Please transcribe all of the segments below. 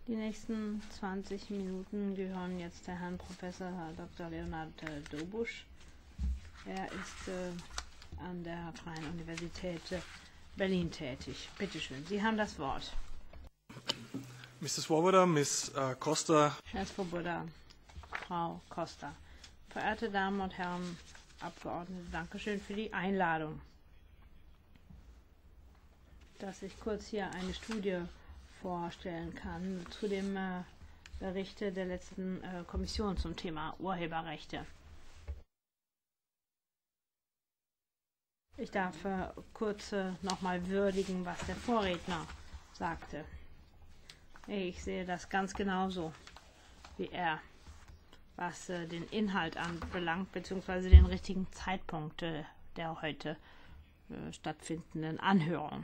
Die nächsten 20 Minuten gehören jetzt der Herrn Professor Dr. Leonhard Dobusch. Er ist an der Freien Universität Berlin tätig. Bitte schön, Sie haben das Wort. Mr. Swoboda, Ms. Costa. Herr Swoboda, Frau Costa. Verehrte Damen und Herren Abgeordnete, Dankeschön für die Einladung, dass ich kurz hier eine Studie vorstellen kann zu dem Bericht der letzten Kommission zum Thema Urheberrechte. Ich darf kurz nochmal würdigen, was der Vorredner sagte. Ich sehe das ganz genauso wie er, was den Inhalt anbelangt, beziehungsweise den richtigen Zeitpunkt der heute stattfindenden Anhörung.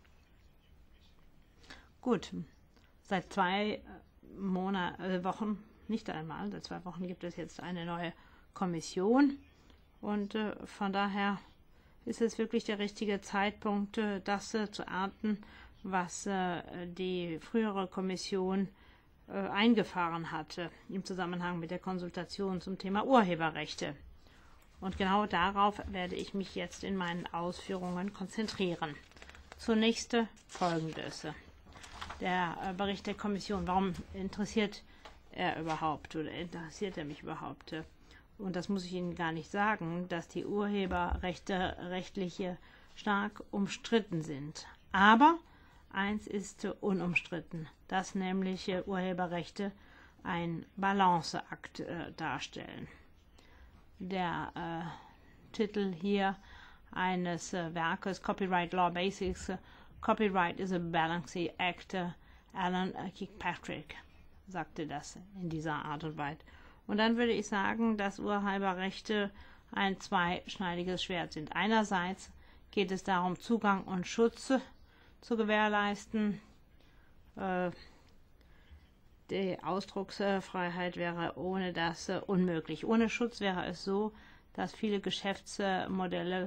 Gut, seit 2 Wochen, nicht einmal, seit 2 Wochen gibt es jetzt eine neue Kommission und von daher ist es wirklich der richtige Zeitpunkt, das zu ernten, was die frühere Kommission eingefahren hatte im Zusammenhang mit der Konsultation zum Thema Urheberrechte. Und genau darauf werde ich mich jetzt in meinen Ausführungen konzentrieren. Zunächst Folgendes. Der Bericht der Kommission, warum interessiert er überhaupt oder interessiert er mich überhaupt? Und das muss ich Ihnen gar nicht sagen, dass die Urheberrechte rechtlich stark umstritten sind. Aber eins ist unumstritten, dass nämlich Urheberrechte ein Balanceakt darstellen. Der Titel hier eines Werkes, Copyright Law Basics, Copyright is a Balancing Act, Alan Kirkpatrick sagte das in dieser Art und Weise. Und dann würde ich sagen, dass Urheberrechte ein zweischneidiges Schwert sind. Einerseits geht es darum, Zugang und Schutz zu gewährleisten. Die Ausdrucksfreiheit wäre ohne das unmöglich. Ohne Schutz wäre es so, dass viele Geschäftsmodelle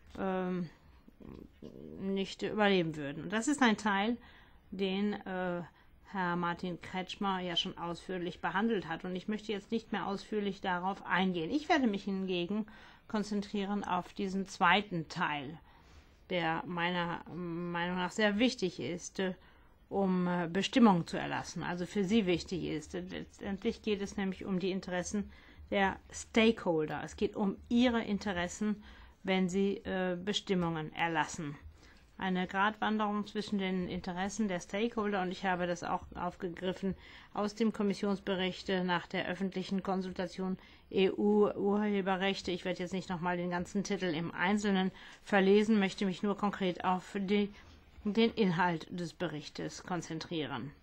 nicht überleben würden. Und das ist ein Teil, den Herr Martin Kretschmer ja schon ausführlich behandelt hat. Und ich möchte jetzt nicht mehr ausführlich darauf eingehen. Ich werde mich hingegen konzentrieren auf diesen zweiten Teil, der meiner Meinung nach sehr wichtig ist, um Bestimmungen zu erlassen, also für Sie wichtig ist. Letztendlich geht es nämlich um die Interessen der Stakeholder. Es geht um Ihre Interessen, wenn Sie Bestimmungen erlassen. Eine Gratwanderung zwischen den Interessen der Stakeholder, und ich habe das auch aufgegriffen aus dem Kommissionsbericht nach der öffentlichen Konsultation EU-Urheberrechte. Ich werde jetzt nicht nochmal den ganzen Titel im Einzelnen verlesen, möchte mich nur konkret auf den Inhalt des Berichtes konzentrieren.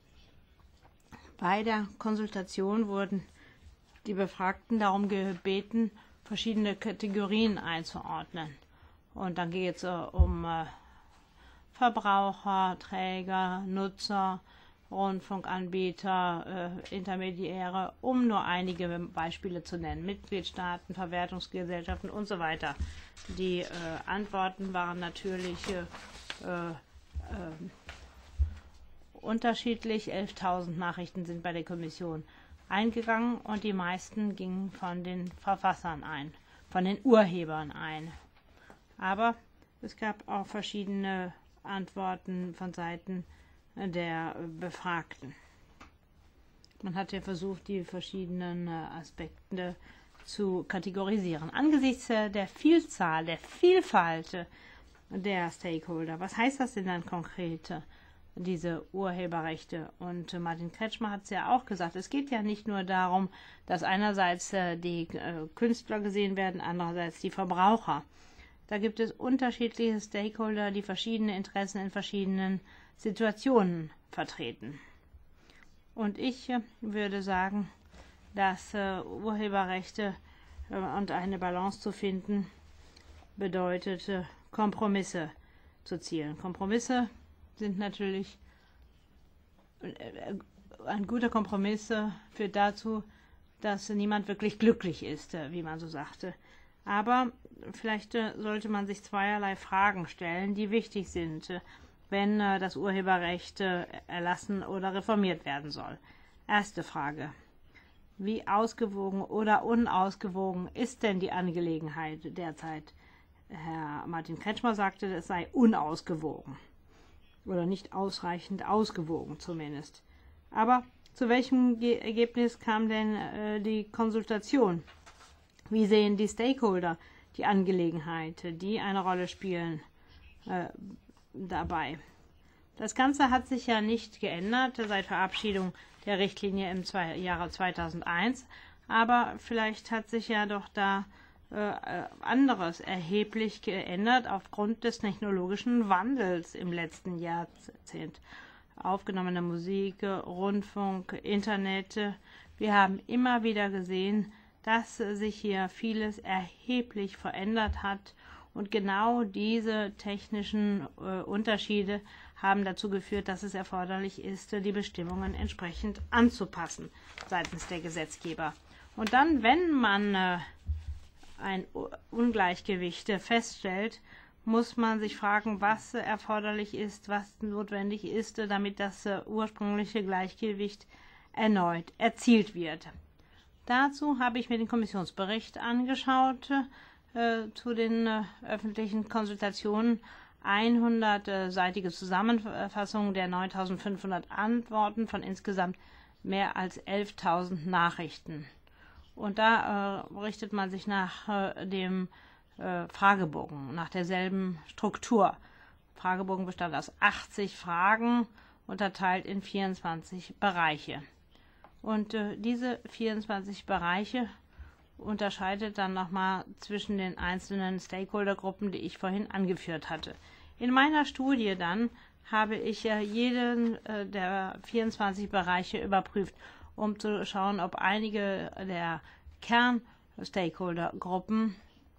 Bei der Konsultation wurden die Befragten darum gebeten, verschiedene Kategorien einzuordnen. Und dann geht es um Verbraucher, Träger, Nutzer, Rundfunkanbieter, Intermediäre, um nur einige Beispiele zu nennen. Mitgliedstaaten, Verwertungsgesellschaften und so weiter. Die Antworten waren natürlich unterschiedlich. 11.000 Nachrichten sind bei der Kommission eingegangen und die meisten gingen von den Verfassern ein, von den Urhebern ein. Aber es gab auch verschiedene Antworten von Seiten der Befragten. Man hat ja versucht, die verschiedenen Aspekte zu kategorisieren. Angesichts der Vielzahl, der Vielfalt der Stakeholder, was heißt das denn dann konkret, diese Urheberrechte? Und Martin Kretschmer hat es ja auch gesagt, es geht ja nicht nur darum, dass einerseits die Künstler gesehen werden, andererseits die Verbraucher. Da gibt es unterschiedliche Stakeholder, die verschiedene Interessen in verschiedenen Situationen vertreten. Und ich würde sagen, dass Urheberrechte und eine Balance zu finden bedeutet, Kompromisse zu zielen. Kompromisse sind natürlich, ein guter Kompromiss führt dazu, dass niemand wirklich glücklich ist, wie man so sagte. Aber vielleicht sollte man sich zweierlei Fragen stellen, die wichtig sind. wenn das Urheberrecht erlassen oder reformiert werden soll. Erste Frage. Wie ausgewogen oder unausgewogen ist denn die Angelegenheit derzeit? Herr Martin Kretschmer sagte, es sei unausgewogen oder nicht ausreichend ausgewogen zumindest. Aber zu welchem Ergebnis kam denn die Konsultation? Wie sehen die Stakeholder die Angelegenheit, die eine Rolle spielen dabei? Das Ganze hat sich ja nicht geändert seit Verabschiedung der Richtlinie im Jahre 2001, aber vielleicht hat sich ja doch da anderes erheblich geändert aufgrund des technologischen Wandels im letzten Jahrzehnt. Aufgenommene Musik, Rundfunk, Internet. Wir haben immer wieder gesehen, dass sich hier vieles erheblich verändert hat. Und genau diese technischen Unterschiede haben dazu geführt, dass es erforderlich ist, die Bestimmungen entsprechend anzupassen seitens der Gesetzgeber. Und dann, wenn man ein Ungleichgewicht feststellt, muss man sich fragen, was erforderlich ist, was notwendig ist, damit das ursprüngliche Gleichgewicht erneut erzielt wird. Dazu habe ich mir den Kommissionsbericht angeschaut zu den öffentlichen Konsultationen. 100-seitige Zusammenfassung der 9.500 Antworten von insgesamt mehr als 11.000 Nachrichten. Und da richtet man sich nach dem Fragebogen, nach derselben Struktur. Fragebogen bestand aus 80 Fragen, unterteilt in 24 Bereiche. Und diese 24 Bereiche unterscheidet dann nochmal zwischen den einzelnen Stakeholdergruppen, die ich vorhin angeführt hatte. In meiner Studie dann habe ich jeden der 24 Bereiche überprüft, um zu schauen, ob einige der Kern-Stakeholdergruppen,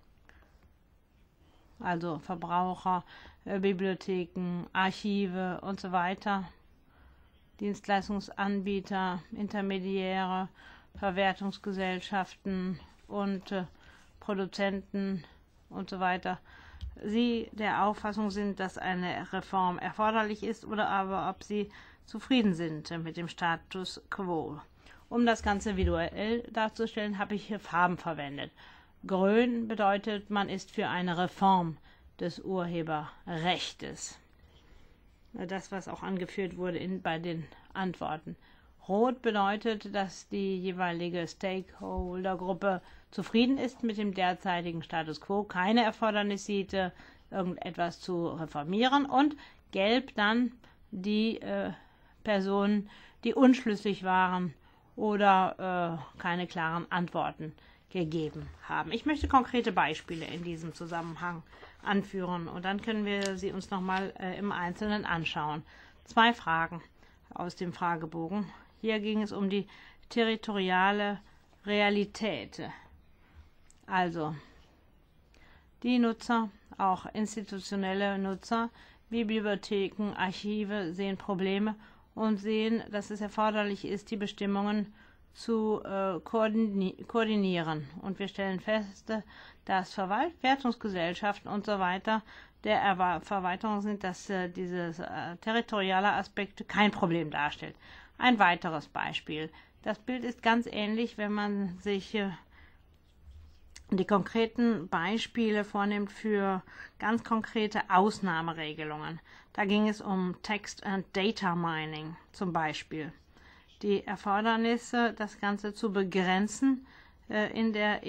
also Verbraucher, Bibliotheken, Archive und so weiter, Dienstleistungsanbieter, Intermediäre, Verwertungsgesellschaften und Produzenten und so weiter, sie der Auffassung sind, dass eine Reform erforderlich ist oder aber ob sie zufrieden sind mit dem Status quo. Um das Ganze visuell darzustellen, habe ich hier Farben verwendet. Grün bedeutet, man ist für eine Reform des Urheberrechtes. Das, was auch angeführt wurde bei den Antworten. Rot bedeutet, dass die jeweilige Stakeholdergruppe zufrieden ist mit dem derzeitigen Status quo, keine Erfordernis sieht, irgendetwas zu reformieren. Und gelb dann die Personen, die unschlüssig waren oder keine klaren Antworten gegeben haben. Ich möchte konkrete Beispiele in diesem Zusammenhang anführen und dann können wir sie uns nochmal im Einzelnen anschauen. 2 Fragen aus dem Fragebogen. Hier ging es um die territoriale Realität. Also die Nutzer, auch institutionelle Nutzer, wie Bibliotheken, Archive, sehen Probleme und sehen, dass es erforderlich ist, die Bestimmungen zu koordinieren. Und wir stellen fest, dass Verwertungsgesellschaften und so weiter der Verwaltung sind, dass dieses territoriale Aspekt kein Problem darstellt. Ein weiteres Beispiel. Das Bild ist ganz ähnlich, wenn man sich die konkreten Beispiele vornimmt für ganz konkrete Ausnahmeregelungen. Da ging es um Text and Data Mining zum Beispiel. Die Erfordernisse, das Ganze zu begrenzen in der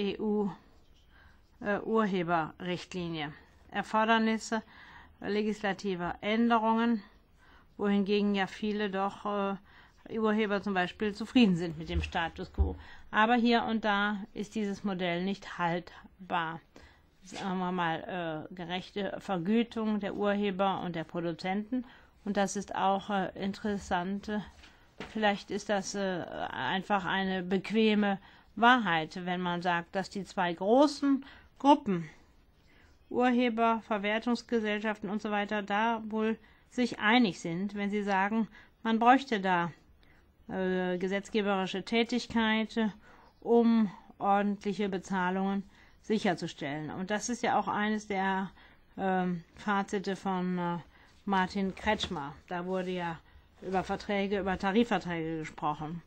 EU-Urheberrichtlinie. Erfordernisse legislativer Änderungen, wohingegen ja viele doch Urheber zum Beispiel zufrieden sind mit dem Status quo. Aber hier und da ist dieses Modell nicht haltbar. Sagen wir mal, gerechte Vergütung der Urheber und der Produzenten. Und das ist auch interessant. Vielleicht ist das einfach eine bequeme Wahrheit, wenn man sagt, dass die 2 großen Gruppen, Urheber, Verwertungsgesellschaften und so weiter, da wohl sich einig sind, wenn sie sagen, man bräuchte da gesetzgeberische Tätigkeit, um ordentliche Bezahlungen sicherzustellen. Und das ist ja auch eines der Fazite von Martin Kretschmer. Da wurde ja über Tarifverträge gesprochen.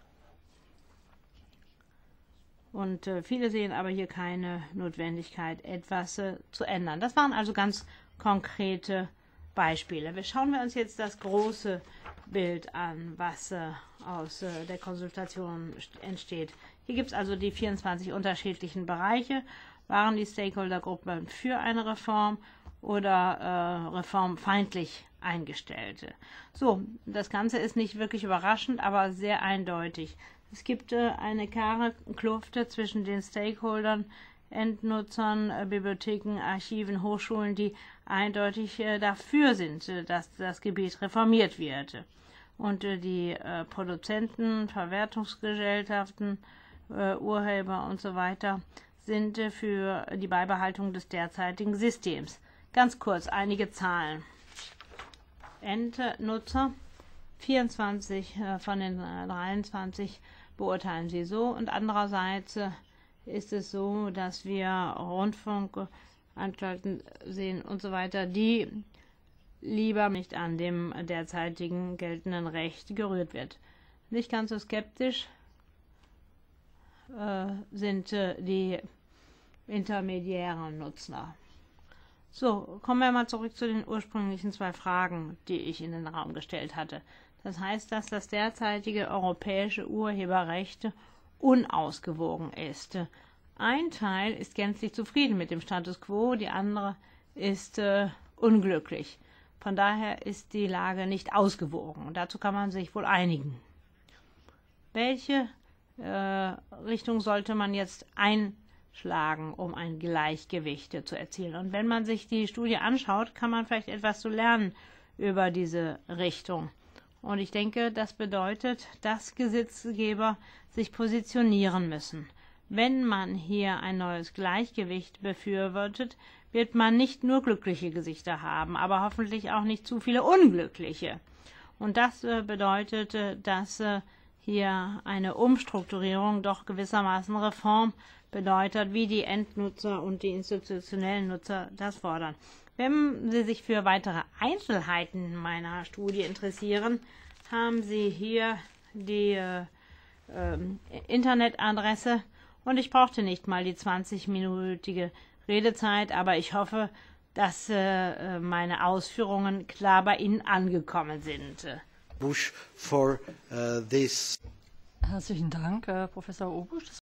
Und viele sehen aber hier keine Notwendigkeit, etwas zu ändern. Das waren also ganz konkrete Beispiele. Schauen wir uns jetzt das große Bild an, was aus der Konsultation entsteht. Hier gibt es also die 24 unterschiedlichen Bereiche. Waren die Stakeholdergruppen für eine Reform oder reformfeindlich eingestellt? So, das Ganze ist nicht wirklich überraschend, aber sehr eindeutig. Es gibt eine klare Kluft zwischen den Stakeholdern, Endnutzern, Bibliotheken, Archiven, Hochschulen, die eindeutig dafür sind, dass das Gebiet reformiert wird. Und die Produzenten, Verwertungsgesellschaften, Urheber und so weiter sind für die Beibehaltung des derzeitigen Systems. Ganz kurz einige Zahlen. Endnutzer, 24 von den 23 beurteilen sie so, und andererseits ist es so, dass wir Rundfunkanstalten sehen und so weiter, die lieber nicht an dem derzeitigen geltenden Recht gerührt wird. Nicht ganz so skeptisch sind die intermediären Nutzer. So, kommen wir mal zurück zu den ursprünglichen 2 Fragen, die ich in den Raum gestellt hatte. Das heißt, dass das derzeitige europäische Urheberrecht unausgewogen ist. Ein Teil ist gänzlich zufrieden mit dem Status quo, die andere ist unglücklich. Von daher ist die Lage nicht ausgewogen. Und dazu kann man sich wohl einigen. Welche Richtung sollte man jetzt einschlagen, um ein Gleichgewicht zu erzielen? Und wenn man sich die Studie anschaut, kann man vielleicht etwas zu lernen über diese Richtung. Und ich denke, das bedeutet, dass Gesetzgeber sich positionieren müssen. Wenn man hier ein neues Gleichgewicht befürwortet, wird man nicht nur glückliche Gesichter haben, aber hoffentlich auch nicht zu viele unglückliche. Und das bedeutet, dass hier eine Umstrukturierung, doch gewissermaßen Reform bedeutet, wie die Endnutzer und die institutionellen Nutzer das fordern. Wenn Sie sich für weitere Einzelheiten meiner Studie interessieren, haben Sie hier die Internetadresse, und ich brauchte nicht mal die 20-minütige Redezeit, aber ich hoffe, dass meine Ausführungen klar bei Ihnen angekommen sind. Busch for this. Herzlichen Dank, Professor Obusch.